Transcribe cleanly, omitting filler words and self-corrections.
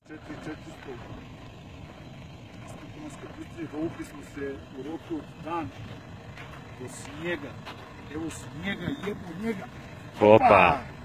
400 automatska pustrija, povukli smo se u roku od dan do snijega. Evo snijega, jebo njega. Opa!